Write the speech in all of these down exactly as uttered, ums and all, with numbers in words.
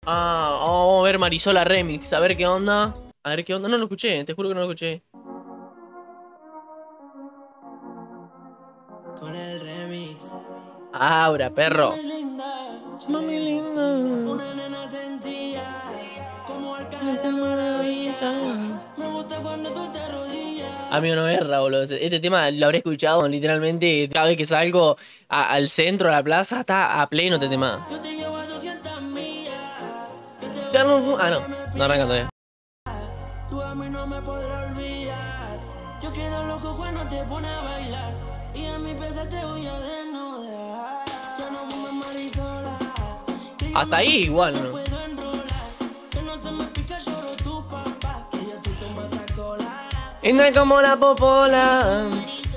Ah, vamos a ver Marisola Remix, a ver qué onda. A ver qué onda. No lo escuché, te juro que no lo escuché. Con el remix. Ahora, perro. Mami linda, Mami linda. una nena sentía como Arcángel la maravilla. Me gusta cuando tú te arrodillas. Amigo, no es boludo. Este tema lo habré escuchado literalmente cada vez que salgo a- al centro, a la plaza, está a pleno este tema. Yo te llevo a doscientas millas. Yo te Ya voy no, a dar ah, lo no, que me no arranca todavía. pidas. Tú a mí no me podrás olvidar. Yo quedo loco cuando te pones a bailar. Y a mi pesa te voy a desnudar. Ya no fumes marisola. Que yo Hasta me ahí igual, te ¿no? puedo enrolar. Que no se me pica, lloro tu papá. Que yo soy tu matacola. Anda como la popola.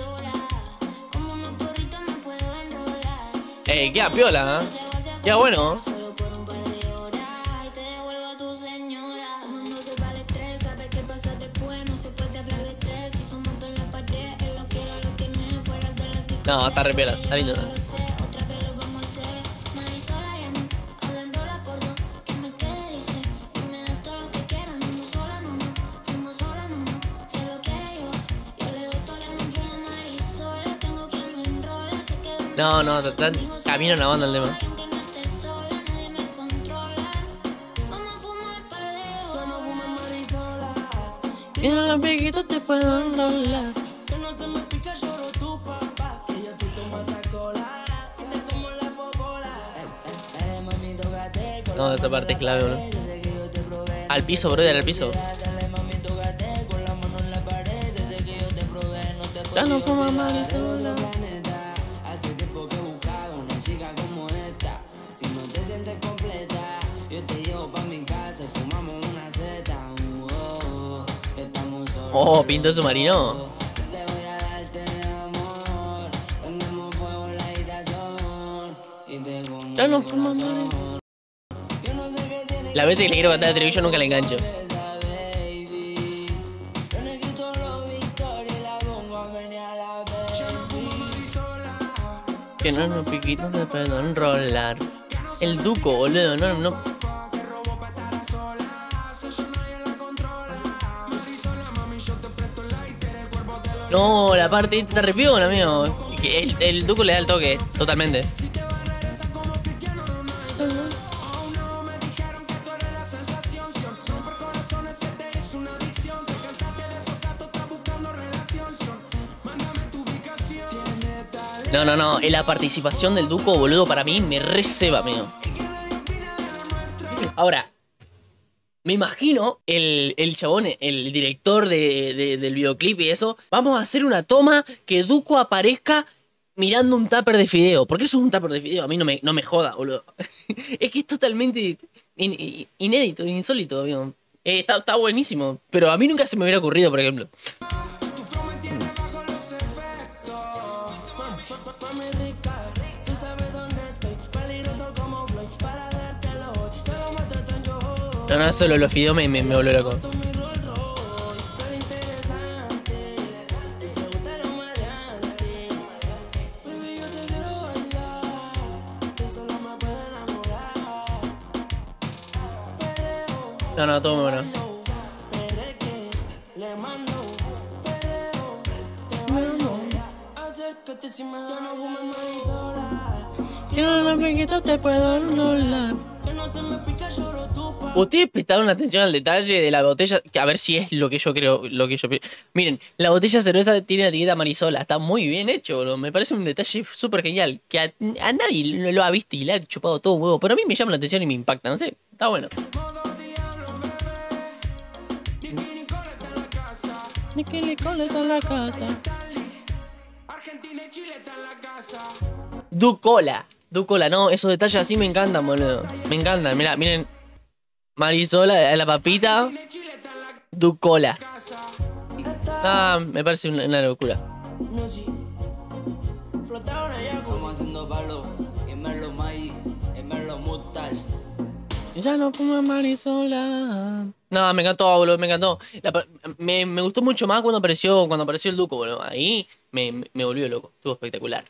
Como unos porritos me puedo enrolar. Ey, queda piola, ¿eh? Queda bueno. Solo por un par de horas y te devuelvo a tu señora. Fumándose para el estrés, sabes qué pasa después. No se puede hablar de estrés. Si somos dos en la pared, él lo quiere, lo tiene fuera de la discoteca. No, está re piola, está lindo. Yo lo sé, otra vez lo vamos a hacer. Marisola y a mí, ahora enrola por dos. Que me quede, dice, y me da todo lo que quiera. No ando sola, no, no, fuimos sola, no, no. Si él lo quiere yo, yo le doy todo que no fue Marisola. Tengo quien lo enrola, se queda en No, no, está camino una banda el tema. aunque no esté sola, nadie me controla. Vamos a fumar par de Ya no horas. fumes marisola. Y en los piquitos te puedo enrolar. Que no se me pica, lloro tu papá. Que yo soy tu matacola. Y te como la popola. Dale, mami, tócate con No, la esa mano parte en es la clave, pared, bro. desde que yo te probé. Al piso, brother, al piso. Dale, mami, tócate con la mano en la pared, desde que yo te probé. No te Ya no podía fuma olvidar. De marisola. otro planeta. Hace tiempo que buscaba una chica como esta. Si no te sientes completa, yo te llevo pa' mi casa y fumamos una zeta. Uh, oh, oh, estamos solos. Oh, pinto submarino. Te voy a darte amor. Prendemos fuego en la habitación. Y te como Ya no el fuma corazón. Yo no sé qué tiene Las veces que le quiero cantar a Treviño nunca le engancho. esa baby. Yo le quito los Victoria y la pongo a menear la baby. Que no en los piquitos te puedo enrolar. El Duco, boludo, no, no. No, la parte esta está re piola, amigo. El, el Duco le da el toque, totalmente. No, no, no. La participación del Duco, boludo, para mí me receba, amigo. Ahora, me imagino el, el chabón, el director de, de- del videoclip y eso. Vamos a hacer una toma que Duco aparezca mirando un tupper de fideo. Porque eso es un tupper de fideo. A mí no me, no me joda, boludo. Es que es totalmente in- in- inédito, insólito, amigo. Eh, está, está buenísimo. Pero a mí nunca se me hubiera ocurrido, por ejemplo. Mami rica, tú sabes dónde estoy. Peligroso como Floyd, para dártelo hoy. Te lo mato en yo. No, no, solo los fideos me, me, me volvió loco. Tú mi Rolls Royce, tú eres interesante. Y te gusta lo maleante. Baby, yo te quiero bailar. Que solo me puede enamorar. Perreo, No, no, todo muy bueno. perreque, le mando. Perreo, te bailo. Acércate si me da no fumes marisola. Que no en los piquitos te puedo enrolar. Que no se me pica, lloro tu papá. Ustedes prestaron atención al detalle de la botella, que a ver si es lo que yo creo, lo que yo pi- Miren, la botella de cerveza tiene la etiqueta Marisola, está muy bien hecho, bro. Me parece un detalle súper genial, que a, a nadie lo, lo ha visto y le ha chupado todo un huevo, pero a mí me llama la atención y me impacta, no sé, está bueno. Nicky Nicole está en la casa. Argentina y Chile está en la casa. Ducola, Ducola, no, esos detalles así me encantan, boludo. Me encantan, mirá, miren. Marisola, la papita. Ducola. Ah, me parece una, una locura. Music. Flotaba una jacuzzi. Estamos haciendo palo. Y Merlo May. Y Merlo Mutas. Ya no fumo Marisola. No, me encantó, boludo, me encantó. La pa- me, me gustó mucho más cuando apareció, cuando apareció el Duco, boludo. Ahí me, me volvió loco. Estuvo espectacular.